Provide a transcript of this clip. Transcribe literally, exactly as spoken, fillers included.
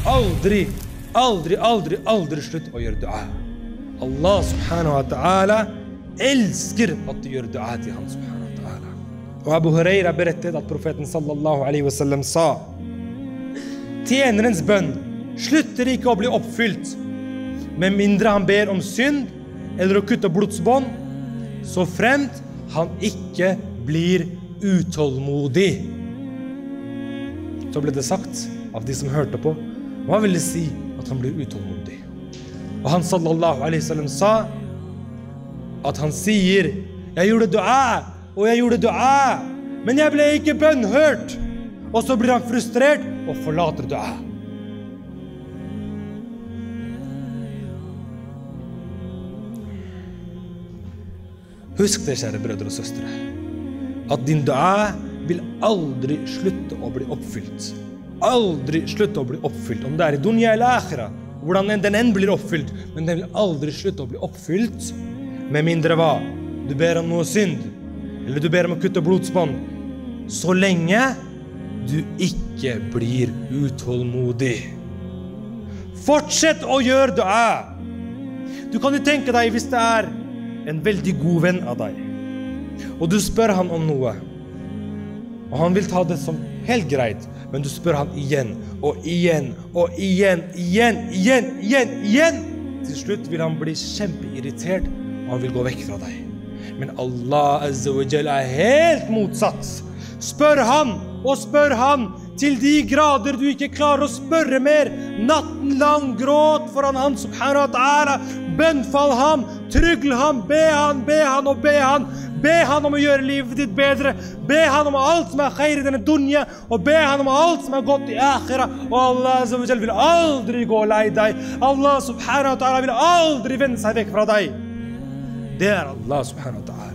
Aldri, aldri, aldri, aldri slutt å gjøre dua. Allah subhanahu wa ta'ala elsker at du gjør dua til han subhanahu wa ta'ala. Og Abu Huraira berettet at profeten sallallahu alaihi wasallam sa: tjenerens bønn slutter ikke å bli oppfylt, med mindre han ber om synd eller å kutte blodsbånd, så fremt han ikke blir utålmodig. Så ble det sagt av de som hørte på, hva vil det si at han blir utålmodig? Og han sallallahu alaihi wasallam sa at han sier: jeg gjorde dua, og jeg gjorde dua, men jeg ble ikke bønnhørt. Og så blir han frustrert og forlater dua. Husk det, kjære brødre og søstre, at din dua vil aldri slutte å bli oppfylt. Aldri slutte å bli oppfylt. Om det er i dunya eller akhira, hvordan den enn blir oppfylt, men den vil aldri slutte å bli oppfylt, med mindre hva? Du ber om noe synd, eller du ber om å kutte blodsbånd, så lenge du ikke blir utålmodig. Fortsett å gjøre dua. Du kan jo tenke deg hvis det er en veldig god venn av deg, og du spør han om noe, og han vil ta det som helt greit, men du spør han igjen, og igjen, og igjen, igjen, igjen, igjen, igjen. Til slutt vil han bli kjempeirritert, og han vil gå vekk fra deg. Men Allah Azza wa Jalla er helt motsatt. Spør han, og spør han, til de grader du ikke klarer å spørre mer. Natten lang gråt foran han, subhanahu wa ta'ala. Bønnfall ham, trygl ham, be han, be han og be han. Be han om å gjøre livet ditt bedre. Be han om alt som er khair i denne dunya, og be han om alt som er godt i akhira. Og Allah Azza wa Jalla vil aldri gå lei deg. Allah subhanahu wa ta'ala vil aldri vende seg vekk fra deg. Det er Allah subhanahu wa ta'ala.